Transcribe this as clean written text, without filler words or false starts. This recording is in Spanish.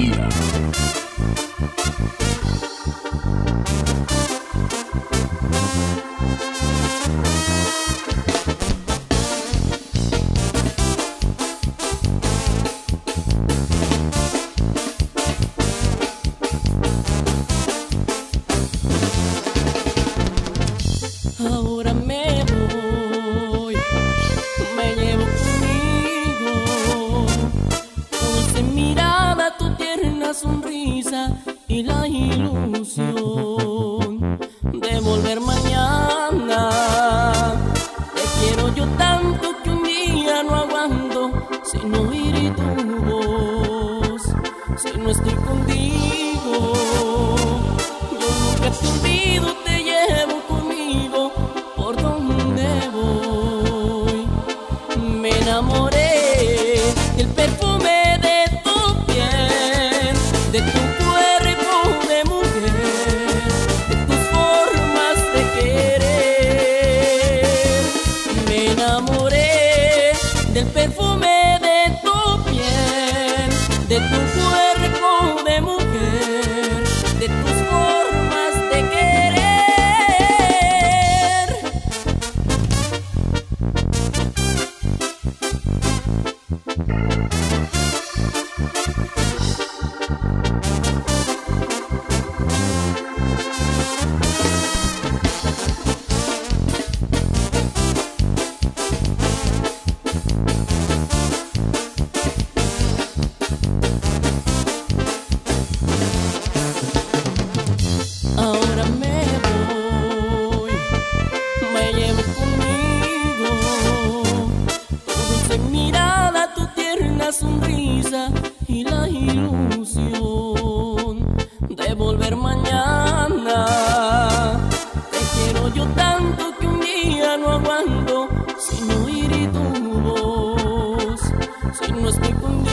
día. Ahora me voy, me llevo conmigo tu dulce mirada, tu tierna sonrisa y la ilusión de volver mañana. Te quiero yo tanto que un día no aguanto sin oír tu voz. Si no estoy contigo, yo nunca te olvido, te llevo conmigo por donde voy. Me enamoré del perfume de tu piel, de tu cuerpo de mujer, de tus formas de querer. Me enamoré del perfume de tu piel, de tu cuerpo de mujer, de tus formas de querer. Ahora me voy, me llevo conmigo tu dulce mirada, tu tierna sonrisa y la ilusión de volver mañana. Te quiero yo tanto que un día no aguanto sin oír tu voz. Si no estoy contigo,